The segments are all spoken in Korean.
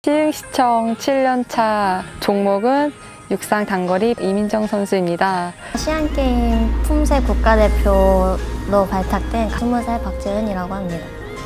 시흥시청 7년차 종목은 육상 단거리 이민정 선수입니다. 아시안게임 품새 국가대표로 발탁된 20살 박재은이라고 합니다.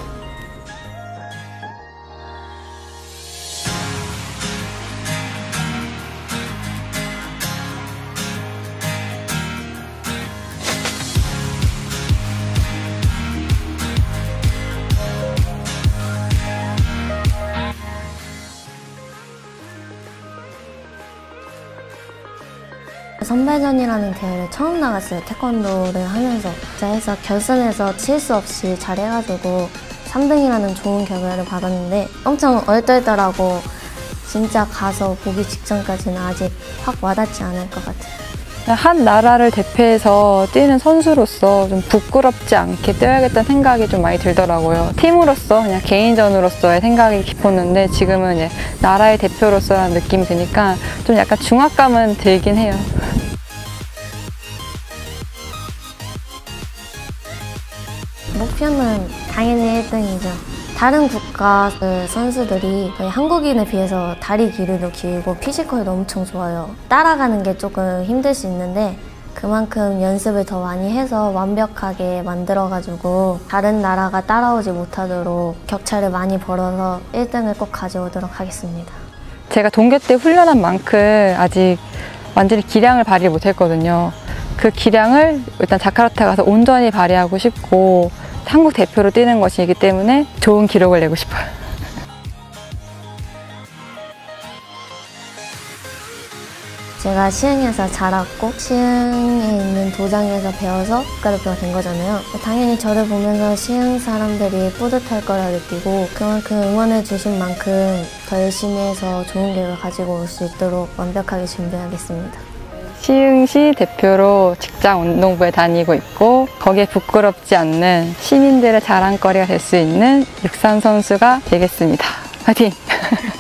선발전이라는 대회를 처음 나갔어요. 태권도를 하면서. 해서 결선에서 칠 수 없이 잘해가지고 3등이라는 좋은 결과를 받았는데 엄청 얼떨떨하고 진짜 가서 보기 직전까지는 아직 확 와닿지 않을 것 같아요. 한 나라를 대표해서 뛰는 선수로서 좀 부끄럽지 않게 뛰어야겠다는 생각이 좀 많이 들더라고요. 팀으로서 그냥 개인전으로서의 생각이 깊었는데 지금은 이제 나라의 대표로서라는 느낌이 드니까 좀 약간 중압감은 들긴 해요. 목표는 당연히 1등이죠. 다른 국가 선수들이 거의 한국인에 비해서 다리 길이도 길고 피지컬도 엄청 좋아요. 따라가는 게 조금 힘들 수 있는데 그만큼 연습을 더 많이 해서 완벽하게 만들어가지고 다른 나라가 따라오지 못하도록 격차를 많이 벌어서 1등을 꼭 가져오도록 하겠습니다. 제가 동계 때 훈련한 만큼 아직 완전히 기량을 발휘 못했거든요. 그 기량을 일단 자카르타 가서 온전히 발휘하고 싶고 한국 대표로 뛰는 것이기 때문에 좋은 기록을 내고 싶어요. 제가 시흥에서 자랐고 시흥에 있는 도장에서 배워서 국가대표가 된 거잖아요. 당연히 저를 보면서 시흥 사람들이 뿌듯할 거라 느끼고 그만큼 응원해 주신 만큼 더 열심히 해서 좋은 결과 가지고 올 수 있도록 완벽하게 준비하겠습니다. 시흥시 대표로 직장 운동부에 다니고 있고 거기에 부끄럽지 않는 시민들의 자랑거리가 될 수 있는 육상 선수가 되겠습니다. 화이팅!